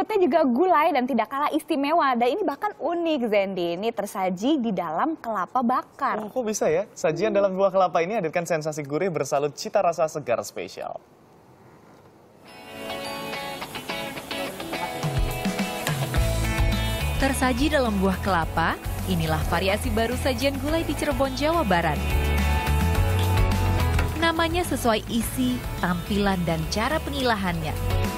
Berikutnya juga gulai dan tidak kalah istimewa. Dan ini bahkan unik, Zendi. Ini tersaji di dalam kelapa bakar. Oh, kok bisa ya? Sajian dalam buah kelapa ini hadirkan sensasi gurih bersalut cita rasa segar spesial. Tersaji dalam buah kelapa, inilah variasi baru sajian gulai di Cirebon, Jawa Barat. Namanya sesuai isi, tampilan, dan cara pengilahannya.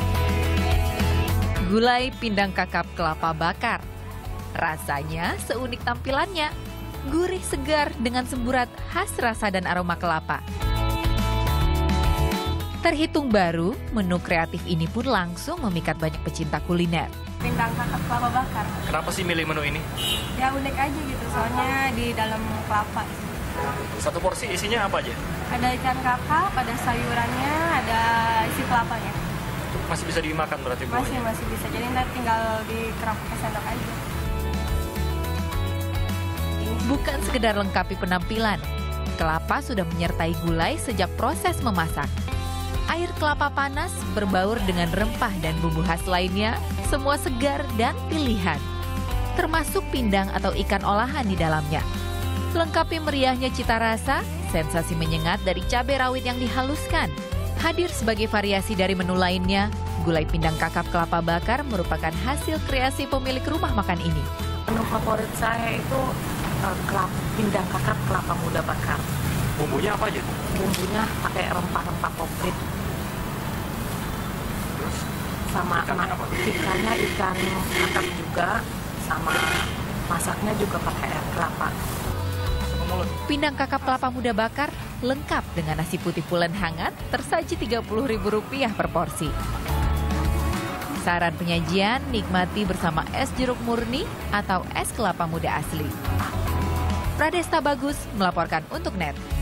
Gulai pindang kakap kelapa bakar. Rasanya seunik tampilannya, gurih segar dengan semburat khas rasa dan aroma kelapa. Terhitung baru, menu kreatif ini pun langsung memikat banyak pecinta kuliner. Pindang kakap kelapa bakar. Kenapa sih milih menu ini? Ya unik aja gitu, soalnya di dalam kelapa. Satu porsi isinya apa aja? Ada ikan kakap, ada sayurannya, ada isi kelapanya. Masih bisa dimakan berarti Bu? Masih bisa, jadi nanti tinggal dikerap ke sendok aja. Bukan sekedar lengkapi penampilan, kelapa sudah menyertai gulai sejak proses memasak. Air kelapa panas berbaur dengan rempah dan bumbu khas lainnya, semua segar dan pilihan. Termasuk pindang atau ikan olahan di dalamnya. Lengkapi meriahnya cita rasa, sensasi menyengat dari cabai rawit yang dihaluskan. Hadir sebagai variasi dari menu lainnya, gulai pindang kakap kelapa bakar merupakan hasil kreasi pemilik rumah makan ini. Menu favorit saya itu pindang kakap kelapa muda bakar. Bumbunya apa aja? Bumbunya pakai rempah-rempah komplit. Sama ikannya ikan kakap juga, sama masaknya juga pakai air kelapa. Pindang kakap kelapa muda bakar lengkap dengan nasi putih pulen hangat tersaji Rp30.000 per porsi. Saran penyajian, nikmati bersama es jeruk murni atau es kelapa muda asli. Pradesta Bagus melaporkan untuk NET.